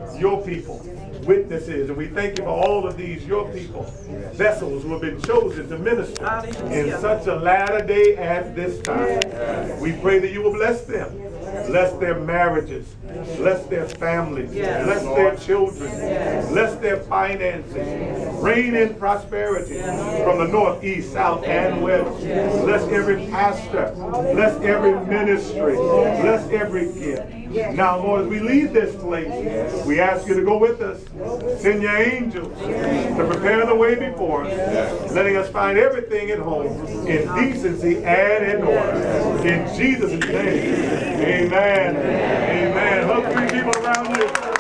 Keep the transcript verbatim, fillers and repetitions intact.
your people, witnesses, and we thank you for all of these, your people, vessels who have been chosen to minister in such a latter day as this time. We pray that you will bless them, bless their marriages, bless their families, bless their children, bless their finances, reign in prosperity from the north, east, south, and west. Bless every pastor, bless every ministry, bless every gift. Now, Lord, as we leave this place, we ask you to go with us. Send your angels to prepare the way before us, letting us find everything at home in decency and in order. In Jesus' name, amen. Amen. Hug three people around you.